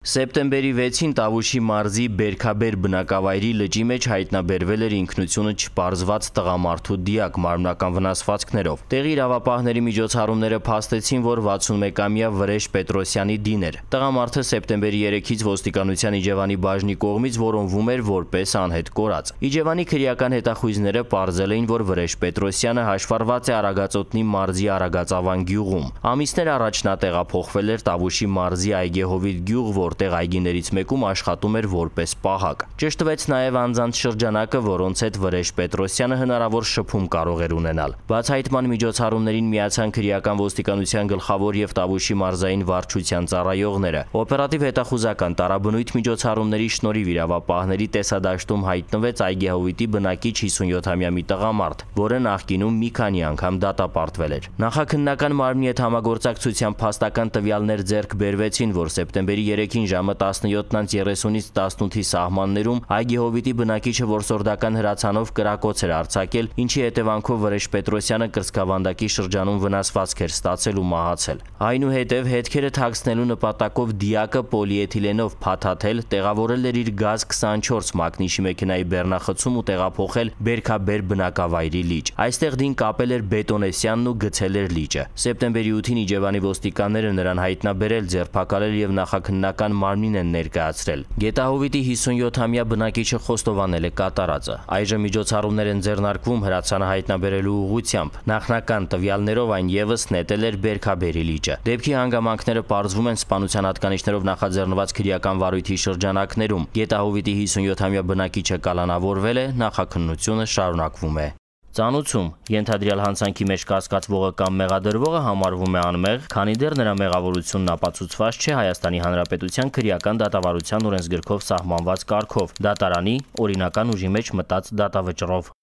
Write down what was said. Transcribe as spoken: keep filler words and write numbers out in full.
Սեպտեմբերի վեցին Տավուշի մարզի Բերքաբեր բնակավայրի լճի մեջ հայտնաբերվել էր ինքնությունը չպարզված տղամարդու դիակ մարմնական վնասվածքներով։ Տեղի իրավապահների միջոցառումները փաստեցին, որ վաթսունմեկամյա Վրեժ Պետրոսյանի դին էր։ Տղամարդը սեպտեմբերի երեքից ոստիկանության Իջևանի բաժնի կողմից որոնվում էր որպես անհետ կորած։ Իջևանի քրեական հետախույզները պարզել էին, որ Վրեժ Պետրոսյանը հաշվառված է Արագածոտնի մարզի Արագածավան գյուղում։ Ամիսներ առաջ նա տեղափոխվել էր Տավուշի մարզի Այգեհովիտ գյուղ, որտեղ այգիներից մեկում աշխատում էր որպես պահակ։ Ճշտվեց նաև անձանց շրջանակը, որոնց հետ Վրեժ Պետրոսյանը հնարավոր շփում կարող էր ունենալ։ Բացահայտման միջոցառումներին միացան քրեական ոստիկանության գլխավոր եւ Տավուշի մարզային վարչության ծառայողները։ Օպերատիվ հետախուզական տարաբնույթ միջոցառումների շնորհիվ իրավապահների տեսադաշտում հայտնվեց Այգեհովիտի բնակիչ հիսունյոթամյա մի տղամարդ, որը նախկինում մի քանի անգամ դատապարտվել էր։ Նախաքննական մարմնի հետ համագործակցությամբ փաստական տվյալներ ձեռք բերվեցին, որ սեպտեմբերի երեքին ժամը տասնյոթից երեսունից տասնութի սահմաններում Այգեհովիտի բնակիչը որսորդական հրացանով կրակոց էր արձակել, ինչի հետևանքով Վրեժ Պետրոսյանը կրծքավանդակի շրջանում վնասվածք էր ստացել ու մահացել։ Այնուհետև հետքերը թաքցնելու նպատակով դիակը պոլիէթիլենով փաթաթել, տեղավորել էր իր գազ քսանչորս մակնիշի մեքենայի բեռնախցում ու տեղափոխել Բերքաբեր բնակավայրի լիճ։ Այստեղ դին կապել էր բետոնեսյանն ու գցել էր լիճը։ Սեպտեմբերի ութին Իջևանի ոստիկանները նրան հայտնաբերել, ձերբակալել եւ նախաքննական մարմնին են ներկայացրել։ Գետահովիտի հիսունյոթամյա բնակիչը խոստովանել է կատարածը։ Այժմ միջոցառումներ են ձեռնարկվում հրացանը հայտնաբերելու ուղղությամբ։ Նախնական տվյալներով այն եւս նետել էր Բերքաբերի լիճը։ Դեպքի հանգամանքները պարզվում են սպանության հատկանիշներով նախաձեռնված քրեական վարույթի շրջանակներում։ Գետահովիտի հիսունյոթամյա բնակիչը կալանավորվել է, նախաքննությունը շարունակվում է։ Ծանուցում ենթադրյալ հանցանքի մեջ կասկածվողը կամ մեղադրվողը համարվում է անմեղ, քանի դեռ նրա մեղավորությունն ապացուցված չէ Հայաստանի Հանրապետության քրեական դատավարության օրենսգրքով սահմանված կարգով՝ դատարանի օրինական ուժի մեջ մտած դատավճռով։